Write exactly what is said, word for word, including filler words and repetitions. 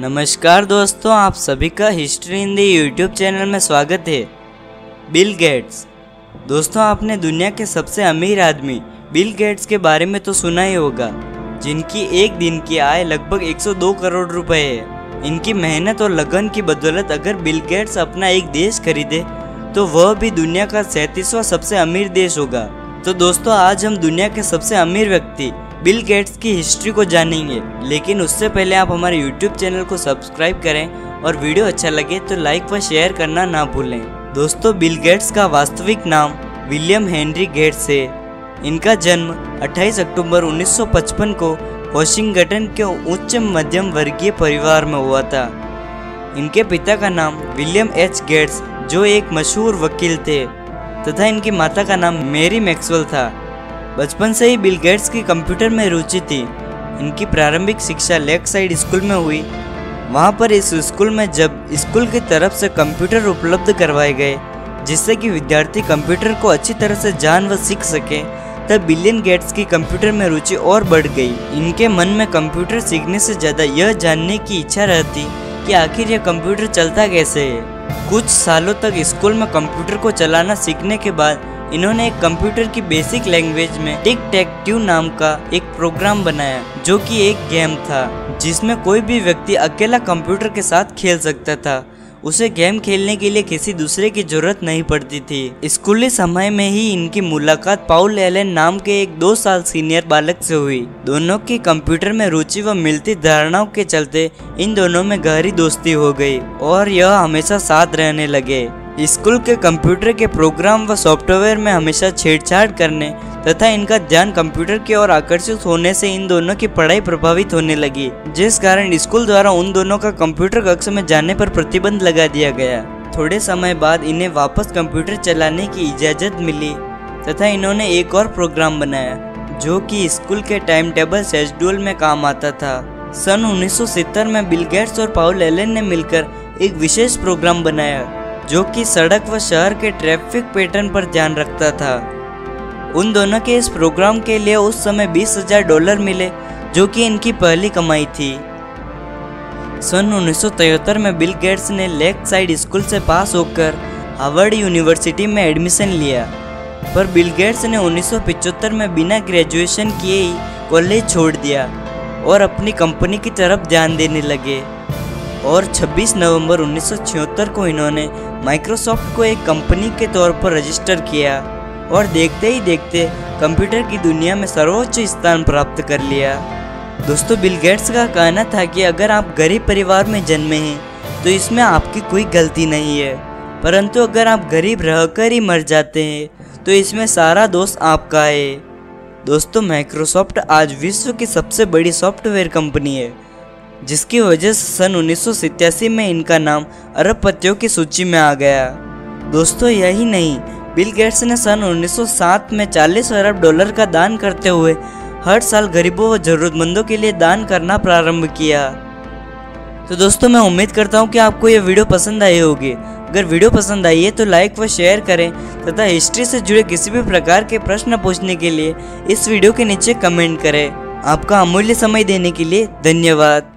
नमस्कार दोस्तों, आप सभी का history in the YouTube channel में स्वागत है। Bill Gates. दोस्तों, आपने दुनिया के सबसे अमीर आदमी बिल गेट्स के बारे में तो सुना ही होगा, जिनकी एक दिन की आय लगभग एक सौ दो करोड़ रुपए है। इनकी मेहनत और लगन की बदौलत अगर बिल गेट्स अपना एक देश खरीदे तो वह भी दुनिया का सैंतीसवां सबसे अमीर देश होगा। तो दोस्तों, आज हम दुनिया के सबसे अमीर व्यक्ति बिल गेट्स की हिस्ट्री को जानेंगे, लेकिन उससे पहले आप हमारे यूट्यूब चैनल को सब्सक्राइब करें और वीडियो अच्छा लगे तो लाइक व शेयर करना ना भूलें। दोस्तों, बिल गेट्स का वास्तविक नाम विलियम हेनरी गेट्स है। इनका जन्म अट्ठाईस अक्टूबर उन्नीस सौ पचपन को वॉशिंगटन के उच्च मध्यम वर्गीय परिवार में हुआ था। इनके पिता का नाम विलियम एच गेट्स, जो एक मशहूर वकील थे, तथा इनकी माता का नाम मैरी मैक्सवेल था। बचपन से ही बिल गेट्स की कंप्यूटर में रुचि थी। इनकी प्रारंभिक शिक्षा लेक साइड स्कूल में हुई। वहां पर इस स्कूल में जब स्कूल की तरफ से कंप्यूटर उपलब्ध करवाए गए, जिससे कि विद्यार्थी कंप्यूटर को अच्छी तरह से जान व सीख सके, तब बिलियन गेट्स की कंप्यूटर में रुचि और बढ़ गई। इनके मन में कंप्यूटर सीखने से ज़्यादा यह जानने की इच्छा रहती कि आखिर यह कंप्यूटर चलता कैसे है। कुछ सालों तक स्कूल में कंप्यूटर को चलाना सीखने के बाद इन्होंने एक कंप्यूटर की बेसिक लैंग्वेज में टिक टैक ट्यू नाम का एक प्रोग्राम बनाया, जो कि एक गेम था जिसमें कोई भी व्यक्ति अकेला कंप्यूटर के साथ खेल सकता था। उसे गेम खेलने के लिए किसी दूसरे की जरूरत नहीं पड़ती थी। स्कूली समय में ही इनकी मुलाकात पाउल एलन नाम के एक दो साल सीनियर बालक से हुई। दोनों की कंप्यूटर में रुचि व मिलती धारणाओं के चलते इन दोनों में गहरी दोस्ती हो गई और यह हमेशा साथ रहने लगे। स्कूल के कंप्यूटर के प्रोग्राम व सॉफ्टवेयर में हमेशा छेड़छाड़ करने तथा इनका ध्यान कंप्यूटर की ओर आकर्षित होने से इन दोनों की पढ़ाई प्रभावित होने लगी, जिस कारण स्कूल द्वारा उन दोनों का कंप्यूटर कक्षा में जाने पर प्रतिबंध लगा दिया गया। थोड़े समय बाद इन्हें वापस कंप्यूटर चलाने की इजाज़त मिली तथा इन्होंने एक और प्रोग्राम बनाया, जो कि स्कूल के टाइम टेबल शेड्यूल में काम आता था। सन उन्नीस सौ सत्तर में बिल गेट्स और पाउल एलन ने मिलकर एक विशेष प्रोग्राम बनाया, जो कि सड़क व शहर के ट्रैफिक पैटर्न पर ध्यान रखता था। उन दोनों के इस प्रोग्राम के लिए उस समय बीस हजार डॉलर मिले, जो कि इनकी पहली कमाई थी। सन उन्नीस सौ तिहत्तर में बिल गेट्स ने लेक साइड स्कूल से पास होकर हार्वर्ड यूनिवर्सिटी में एडमिशन लिया, पर बिल गेट्स ने उन्नीस सौ पचहत्तर में बिना ग्रेजुएशन किए ही कॉलेज छोड़ दिया और अपनी कंपनी की तरफ ध्यान देने लगे। और छब्बीस नवंबर उन्नीस सौ छिहत्तर को इन्होंने माइक्रोसॉफ्ट को एक कंपनी के तौर पर रजिस्टर किया और देखते ही देखते कंप्यूटर की दुनिया में सर्वोच्च स्थान प्राप्त कर लिया। दोस्तों, बिल गेट्स का कहना था कि अगर आप गरीब परिवार में जन्मे हैं तो इसमें आपकी कोई गलती नहीं है, परंतु अगर आप गरीब रहकर ही मर जाते हैं तो इसमें सारा दोष आपका है। दोस्तों, माइक्रोसॉफ्ट आज विश्व की सबसे बड़ी सॉफ्टवेयर कंपनी है, जिसकी वजह से सन उन्नीस सौ सत्तासी में इनका नाम अरबपतियों की सूची में आ गया। दोस्तों, यही नहीं, बिल गेट्स ने सन उन्नीस सौ सात में चालीस अरब डॉलर का दान करते हुए हर साल गरीबों व जरूरतमंदों के लिए दान करना प्रारंभ किया। तो दोस्तों, मैं उम्मीद करता हूँ कि आपको यह वीडियो पसंद आई होगी। अगर वीडियो पसंद आई है तो लाइक व शेयर करें तथा हिस्ट्री से जुड़े किसी भी प्रकार के प्रश्न पूछने के लिए इस वीडियो के नीचे कमेंट करें। आपका अमूल्य समय देने के लिए धन्यवाद।